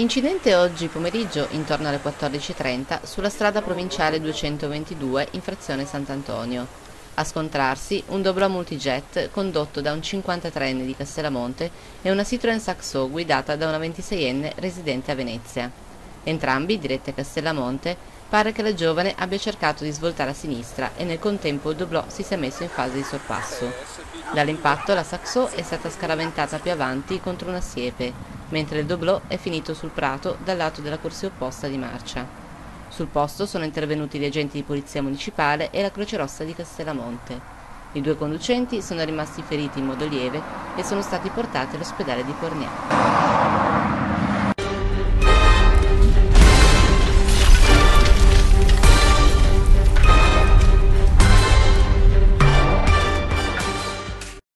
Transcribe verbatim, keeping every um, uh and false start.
Incidente oggi pomeriggio intorno alle quattordici e trenta sulla strada provinciale duecentoventidue in frazione Sant'Antonio. A scontrarsi un doblò multijet condotto da un cinquantatreenne di Castellamonte e una Citroën Saxo guidata da una ventiseienne residente a Venezia. Entrambi, diretti a Castellamonte, pare che la giovane abbia cercato di svoltare a sinistra e nel contempo il doblò si sia messo in fase di sorpasso. Dall'impatto la Saxo è stata scaraventata più avanti contro una siepe, mentre il doblò è finito sul prato dal lato della corsia opposta di marcia. Sul posto sono intervenuti gli agenti di polizia municipale e la Croce Rossa di Castellamonte. I due conducenti sono rimasti feriti in modo lieve e sono stati portati all'ospedale di Cornià.